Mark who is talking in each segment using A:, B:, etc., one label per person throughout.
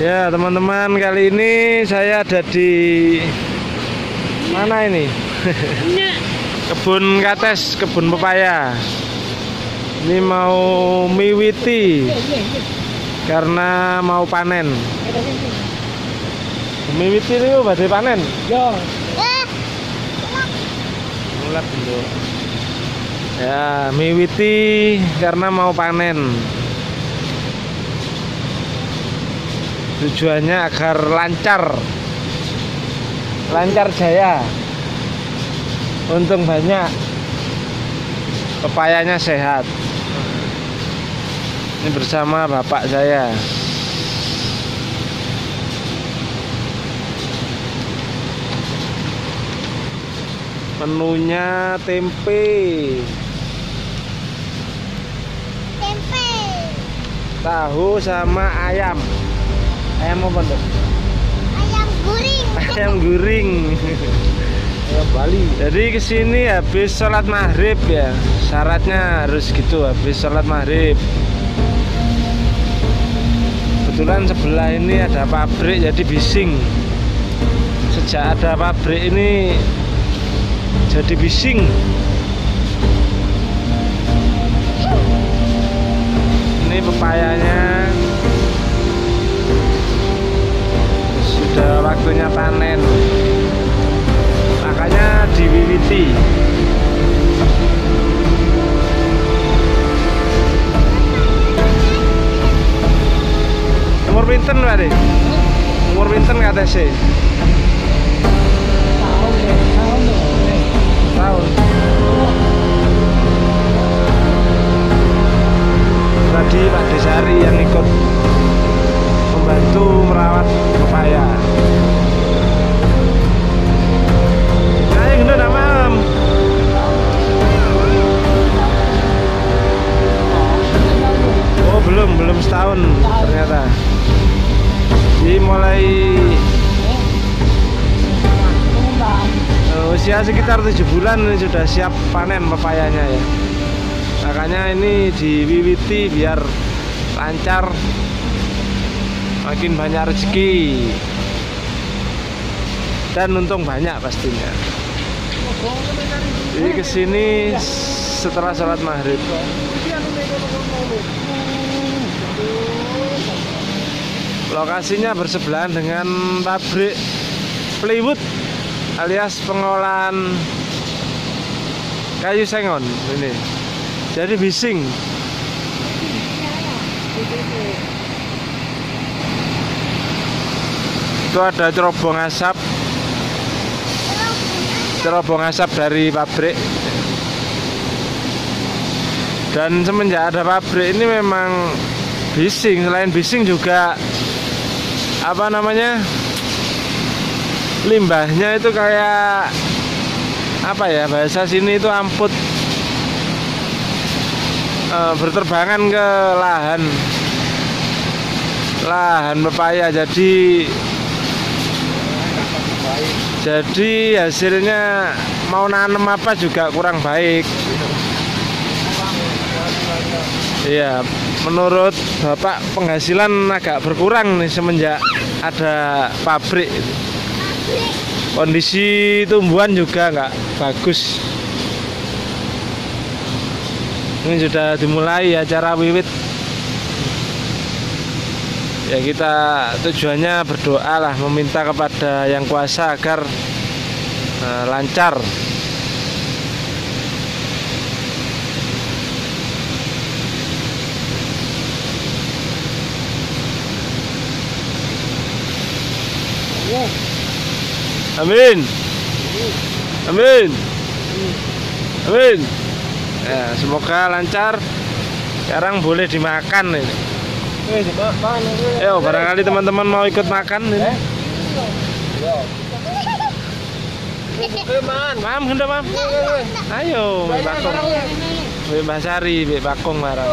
A: Ya teman-teman, kali ini saya ada di mana ini? Kebun kates, kebun pepaya. Ini mau miwiti karena mau panen. Miwiti ini badhe panen.
B: Yo.
A: Mulak dulu. Ya, miwiti karena mau panen. Tujuannya agar lancar jaya, untung banyak, pepayanya sehat. Ini bersama bapak saya. Menunya tempe, tahu sama ayam. Ayam apa tuh?
B: Ayam guring.
A: Ayam guring. Ayam Bali. Jadi kesini habis sholat maghrib ya. Syaratnya harus gitu, habis sholat maghrib. Kebetulan sebelah ini ada pabrik, jadi bising. Sejak ada pabrik ini jadi bising. Ini pepayanya sudah waktunya panen, makanya diwiwiti. Umur pinten Pak De? Umur pinten kata sih? Tahun. Tadi Pak Desari yang ikut membantu merawat pepaya. Ayo gendut malam. Oh belum setahun ternyata. Jadi mulai usia sekitar 7 bulan ini sudah siap panen pepayanya ya. Makanya ini diwiwiti biar lancar, makin banyak rezeki dan untung banyak pastinya. Jadi kesini setelah sholat maghrib. Lokasinya bersebelahan dengan pabrik plywood alias pengolahan kayu sengon ini. Jadi bising. Itu ada cerobong asap dari pabrik. Dan semenjak ada pabrik ini memang bising. Selain bising juga apa namanya, limbahnya itu kayak apa ya, bahasa sini itu amput, berterbangan ke lahan pepaya. Jadi hasilnya mau nanam apa juga kurang baik. Iya, menurut bapak penghasilan agak berkurang nih semenjak ada pabrik. Kondisi tumbuhan juga nggak bagus. Ini sudah dimulai acara wiwit. Ya kita tujuannya berdoa lah, meminta kepada Yang Kuasa agar lancar. Amin. Amin. Amin. Ya, semoga lancar. Sekarang boleh dimakan ini. Yo, barangkali teman-teman mau ikut makan ini. Mam, hendak mam. Ayo, Mbak Bakung. Mbak Sari, Mbak Bakung barang.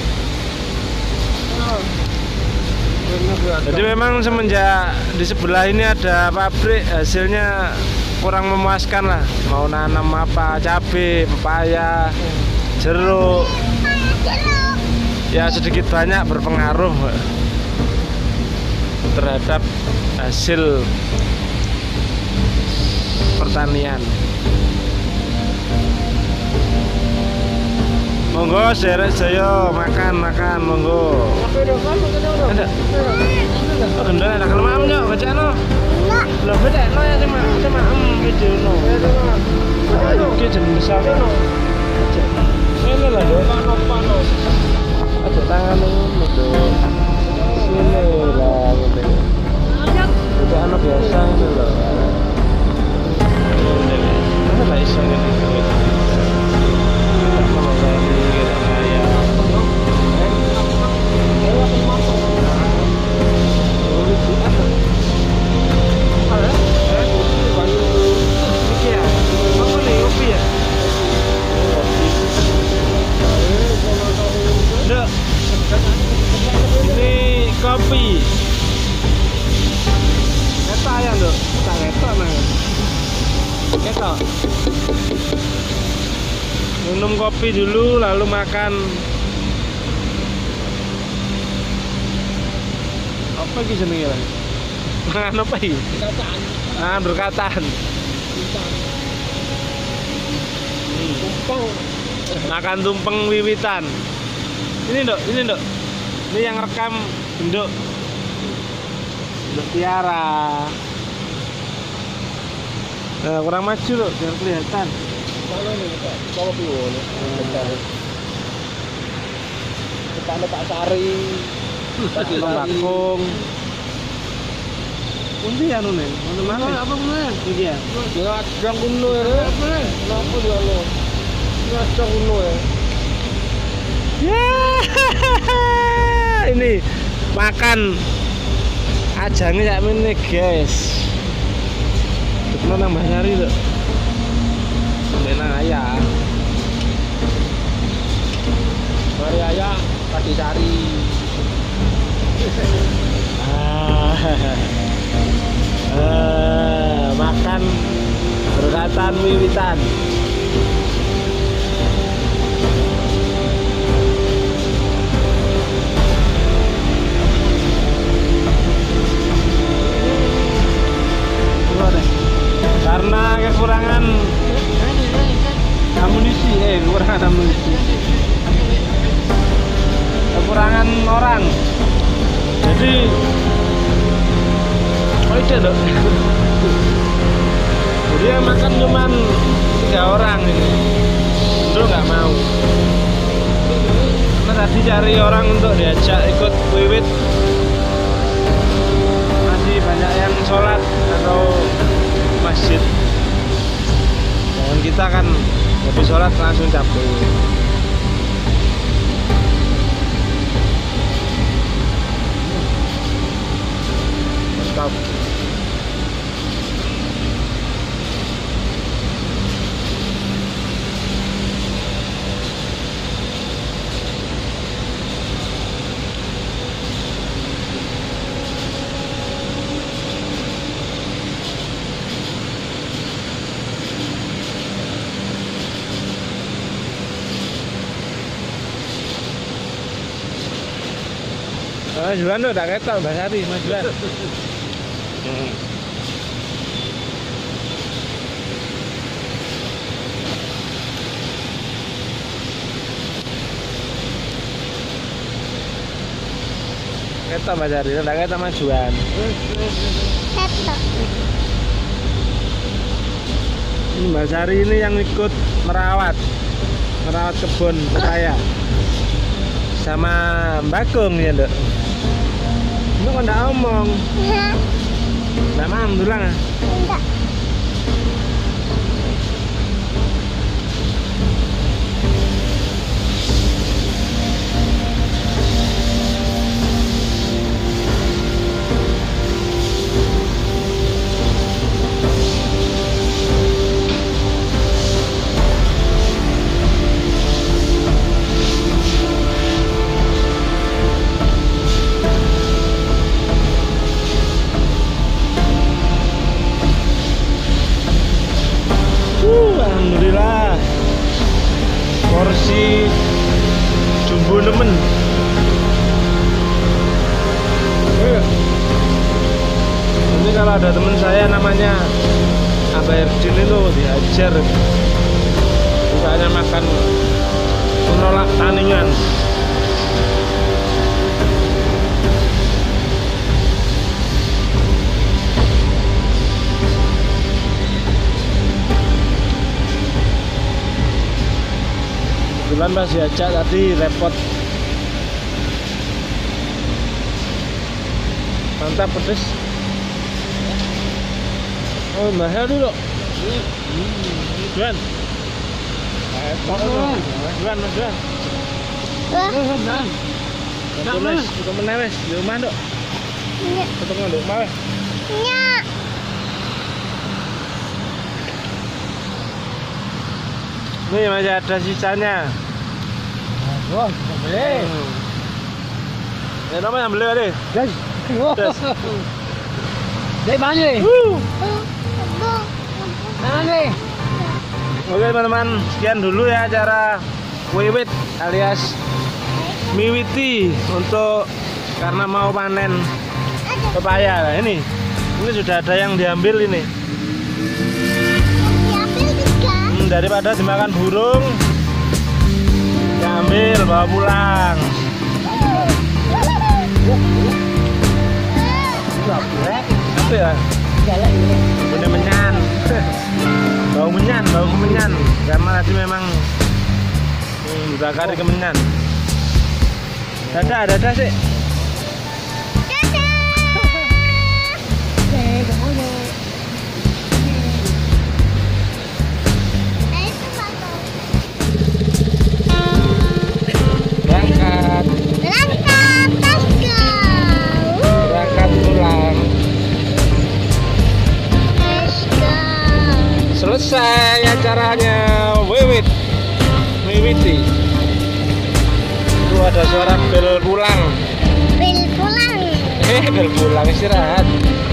A: Jadi memang semenjak di sebelah ini ada pabrik, hasilnya kurang memuaskan lah. Mau nanam apa, cabai, pepaya, jeruk, ya sedikit banyak berpengaruh. terhadap hasil pertanian. Monggo sederek saya makan monggo. Ada. Oh, gendol ada kelemahan yo, bacano.
B: Enggak.
A: Lah bedakno ya sama videono. Iki jeneng besar. Ini lah, Dok. Aja tangan ngono, Dok. Sini lah ngene. Udah anak biasa itu loh. Mana lah iso ngene iki. Tak mau lagi kita kaya. Ini kopi. Eta ya, Dok. Eta nang. Eta. Minum kopi dulu lalu makan. Apa iki jenenge lagi? Mangan apa iki?
C: Kataan.
A: Ah, berkatan.
C: Tumpeng.
A: Makan tumpeng wiwitan. Ini, Dok. Ini yang rekam Nduk. Nduk Tiara. Nah, kurang maju, Dok, biar kelihatan.
C: Mana nih, Pak? Kalau piwo nih. Depan Pak Sari. Pak
A: Bakung. Pundi anu nih? Mana? Apa bener? Iki ya.
C: Ngajang kuno ya. Kenapa dia lo? Ngajang kuno ya.
A: Ya. Ini makan ajangnya kayak ini, guys. Tukno nang Mbah Sari, Dok. Benang ayah.
C: Mari ayah, Pati Sari.
A: Makan berkatan wiwitan. Karena kekurangan amunisi, kekurangan orang. Jadi itu, Dok. Jadi yang makan cuman 3 orang ini. Itu nggak mau. Karena tadi cari orang untuk diajak ikut wiwit. Masih banyak yang sholat atau masjid. Dan kita kan habis sholat langsung cabut. Stop. Majuan tuh udah ketok Mbak Sari, majuan. Ketok Mbak Sari, udah ketok majuan.
B: Ketok.
A: Ini Mbak Sari ini yang ikut merawat kebun saya sama Mbak Kung ya, Dok. Ini kok nggak omong?
B: Enggak.
A: Nggak mau bilang ah?
B: Enggak. Alhamdulillah porsi jumbo nemen.
A: Ini kalau ada teman saya namanya Aberdeen itu diajar bukannya makan menolak tandingan. Kebetulan pas diajak tadi repot. Mantap pedes. Oh, mahal dulu. Juan. Juan, Mas Juan.
B: Wah,
A: Itu menewes di rumah, Dok.
B: nyak,
A: Ketemu di rumah weh.
B: nyak.
A: Nih masih ada sisanya.
C: Wah, boleh.
A: Ya nama yang beli tadi.
C: Guys.
A: Des.
C: Dari mana ni? Mana ni?
A: Oke teman-teman, sekian dulu ya acara wiwit alias miwiti untuk karena mau panen pepaya. Nah, ini sudah ada yang diambil ini.
B: Diambil juga.
A: Daripada dimakan burung, diambil bawa pulang. Apa ya?
C: Jalan ini.
A: Bener menyan. Bau menyan. Karena tadi memang dibakar di kemenyan. Dadah sih. Berangkat pulang. Selesai acaranya wiwiti. Itu ada suara bel pulang.
B: Bel pulang.
A: Bel pulang istirahat.